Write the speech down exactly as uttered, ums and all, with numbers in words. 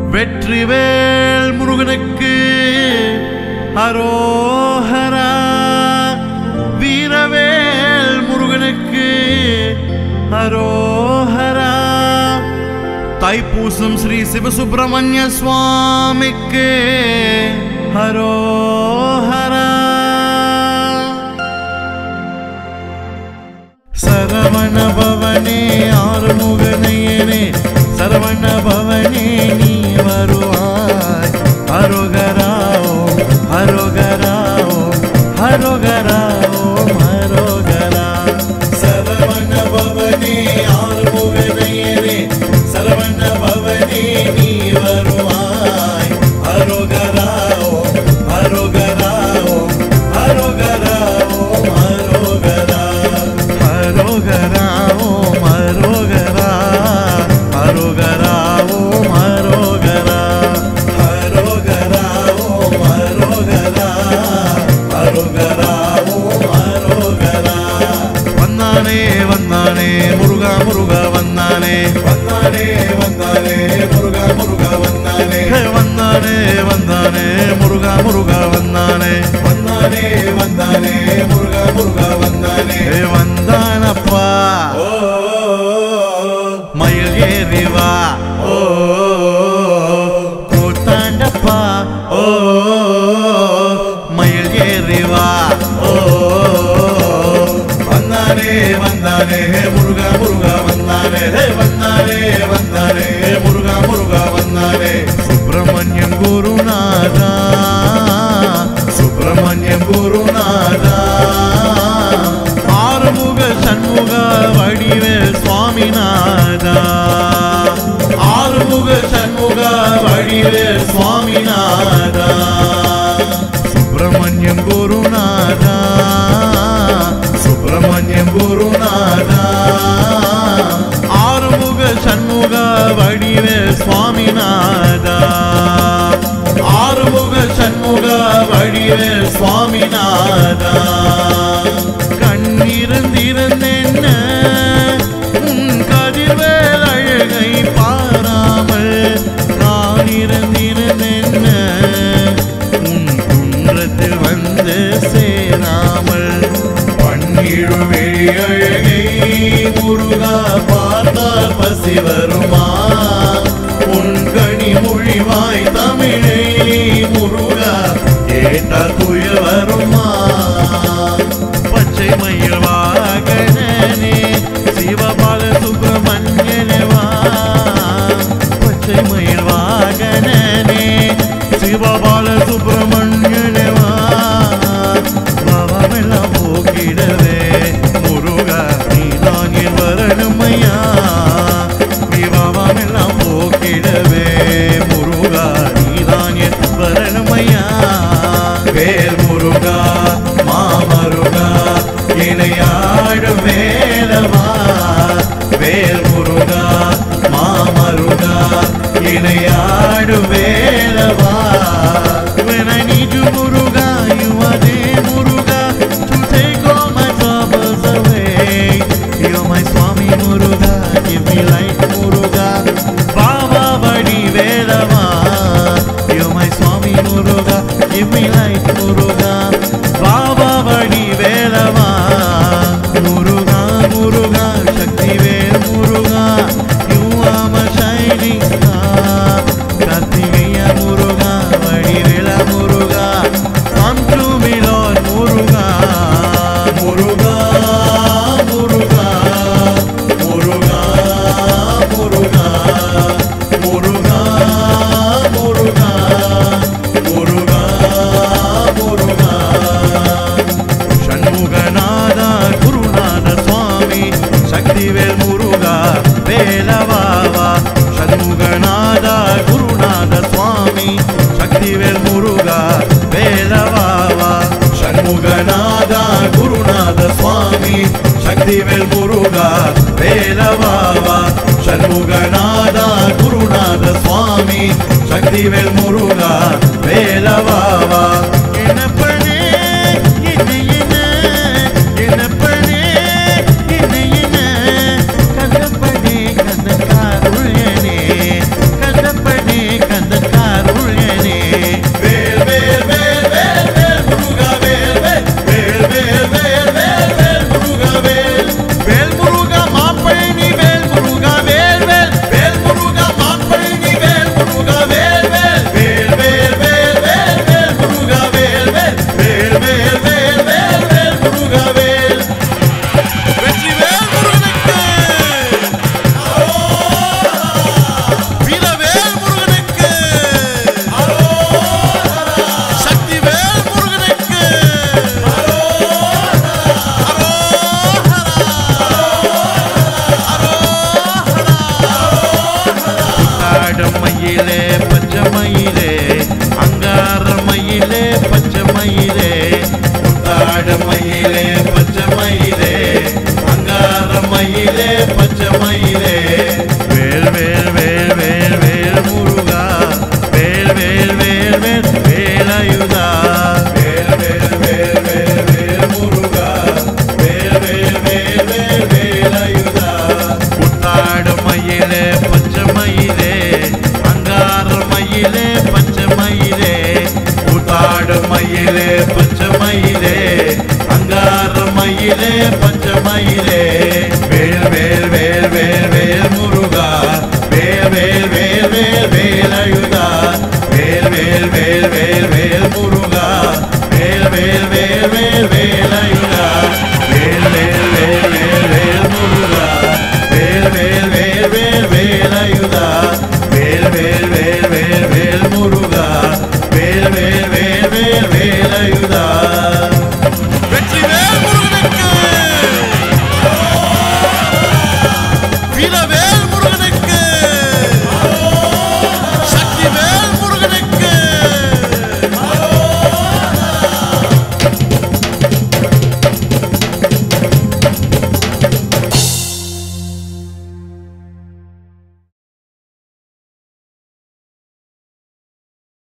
வெற்றிவேல் முருகனுக்கு அரோஹரா. வீரவேல் முருகனுக்கு அரோஹரா. தைப்பூசம் ஸ்ரீ சிவசுப்பிரமணிய சுவாமிக்கு அரோஹரா. சரவண பவனே ஆறுமுகனையனே சரவண பவனே நீ வருவாய். அரோகரா ஓம் அரோகரா ஓம் அரோகரா ஓம் அரோகரா. சரவண பவனே ஆறுமுகனையனே சரவண பவனே நீ வருவாய். அரோகரா ஓம் அரோகரா ஓம் அரோகரா ஓம் அரோகரா. அரோகரா ஓம் அரோகரா அரோகரா ஓம் அரோகரா. அரோகரா ஓம் அரோகரா அரோகரா ஓம் அரோகரா. வந்தானே வந்தானே முருகா முருகா வந்தானே வந்தானே வந்தானே முருகா முருகா வந்தானே வந்தானே வந்தானே முருகா முருகா வந்தானே வந்தானே வந்தானே முருகா முருகா வந்தானே வந்தானப்பா. ஓ மயில் ஏறிவா ஓ கூத்தாண்டப்பா. ஓ மயில் ஏறிவா ஓ வந்தானே வந்தானே முருகா முருகா வந்தானே வந்தானே வந்தானே முருகா முருகா வந்தானே. சுப்பிரமணியம் குருநாதா சுப்பிரமணியம் குருநாதா. ஆறுமுக சண்முக வடிவேல் சுவாமிநாதா. ஆறுமுக சண்முக வடிவேல் சுவாமிநாதா. சுப்பிரமணியம் குருநாதா சுப்பிரமணியம் குருநாதா. ஆறுமுக சண்முக வடிவேல் சுவாமிநாதா. ஆறுமுக சண்முக வடிவேல் சுவாமிநாதா. கண்ணிருந்திருந்தென்ன உன் கதிர்வேல் அழகை பாராமல் நான் இருந்திருந்தென்ன உன் குன்றத்தில் வந்து சேராமல். பன்னிழுவெளி அழகை முருகா பார்த்தால் பசி வருமா. உன் கனி மொழிவாய் தமிழை முருகா கேட்டால் துயர் வருமா. பச்சை மயில் வாகனனே சிவபால சுப்பிரமணியனவா. பச்சை மயில் வாகனனே சிவபால சுப்பிரமணியனவா. பாவமெல்லாம் போக்கிடவே முருகா நீதான் என் வரணுமையா. பாவமெல்லாம் போக்கிடவே முருகா நீதான் என் வரணுமையா. வேல் முருகா மாமருகா இணையாடும் வேலவா. வேல் முருகா மாமருகா இணையாடும் வேலவா. When I need you Muruga you are there Muruga to take all my troubles away. You're my Swami Muruga give me light முருகா. பாபா வடி வேலவா. You're my Swami Muruga give me light முருகா. பாபா வடி வேலவா. முருகா முருகா சக்திவேல் முருகா you are my shining star. Karthikeya Muruga வடிவேல Muruga come to me Lord Muruga. Muruga Muruga Muruga Muruga Muruga Muruga Muruga Muruga. சண்முகநாதா Gurunatha Swami Sakthivel Muruga வேலவாவா. சண்முகநாதா Gurunatha Swami Sakthivel Muruga வேலவாவா. சண்முகநாதா Gurunatha Swami Sakthivel Muruga வேலவாவா. சண்முகநாதா Gurunatha Swami Sakthivel Muruga வேலவாவா.